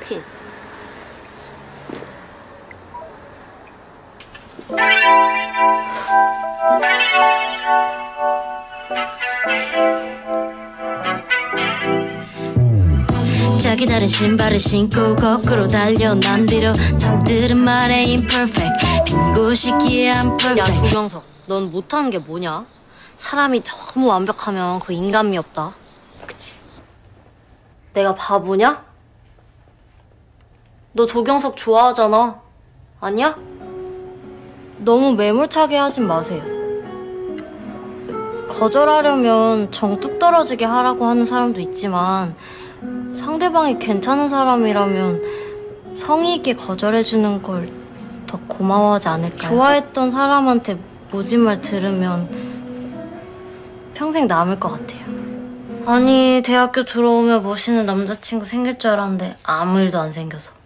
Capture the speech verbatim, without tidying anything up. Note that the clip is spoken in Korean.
피스. 자기 다른 신발을 신고 거꾸로 달려 난 뒤로 남들은 말해 imperfect 빈고 싶기에 I'm perfect. 야 조경석, 넌 못하는 게 뭐냐? 사람이 너무 완벽하면 그 인간미 없다. 그치? 내가 바보냐? 너 도경석 좋아하잖아. 아니야? 너무 매몰차게 하진 마세요. 거절하려면 정 뚝 떨어지게 하라고 하는 사람도 있지만 상대방이 괜찮은 사람이라면 성의 있게 거절해주는 걸 더 고마워하지 않을까요? 좋아했던 사람한테 모진 말 들으면 평생 남을 것 같아요. 아니 대학교 들어오면 멋있는 남자친구 생길 줄 알았는데 아무 일도 안 생겨서.